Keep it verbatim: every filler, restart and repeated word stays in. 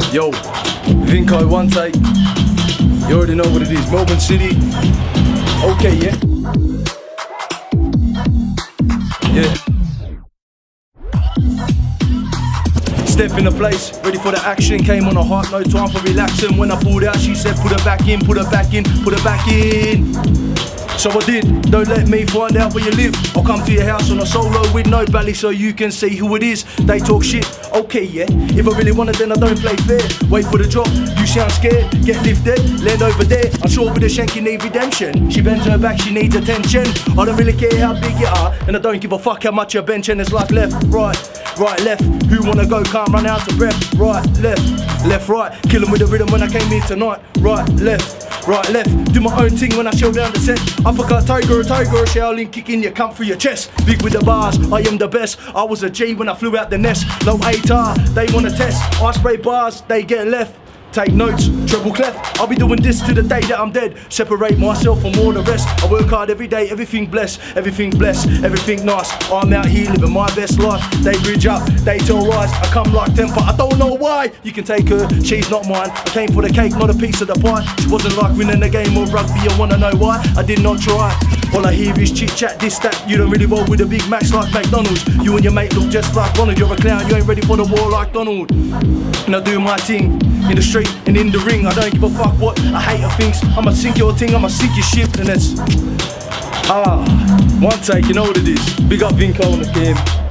Yo, Vinco, one take. You already know what it is. Melbourne City. Okay, yeah. Yeah. Step in the place, ready for the action. Came on a hot, no time for relaxing. When I pulled out, she said, put her back in, put her back in, put her back in. So I did, don't let me find out where you live. I'll come to your house on a solo with no belly so you can see who it is. They talk shit, okay yeah. If I really want it then I don't play fair. Wait for the drop, you sound scared. Get lifted, land over there. I'm sure with a shank you need redemption. She bends her back, she needs attention. I don't really care how big you are, and I don't give a fuck how much you're benching. It's like left, right, right, left. Who wanna go, can't run out of breath. Right, left, left, right. Kill 'em with the rhythm when I came here tonight. Right, left, right, left. Do my own thing when I shell down the set. Uppercut, tiger, tiger, Shaolin kick in your cunt through your chest. Big with the bars, I am the best. I was a G when I flew out the nest. No A T A R, they wanna test. I spray bars, they get left. Take notes, treble clef. I'll be doing this to the day that I'm dead. Separate myself from all the rest. I work hard every day, everything blessed, everything blessed, everything nice. I'm out here living my best life. They bridge up, they tell lies. I come like temper, I don't know why. You can take her, she's not mine. I came for the cake, not a piece of the pie. She wasn't like winning the game of rugby, I wanna know why. I did not try. All I hear is chit chat, this, that. You don't really roll with the big Macs like McDonald's. You and your mate look just like Ronald. You're a clown, you ain't ready for the war like Donald. And I do my thing in the street and in the ring. I don't give a fuck what a hater thinks. I'ma sink your thing, I'ma sink your ship, and it's ah, one take, you know what it is. Big up Vinco on the game.